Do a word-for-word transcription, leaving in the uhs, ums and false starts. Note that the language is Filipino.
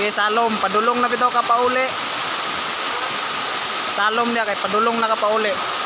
si Salom padulong na bitaw ka pauli. Salom niya kay padulong na ka pauli.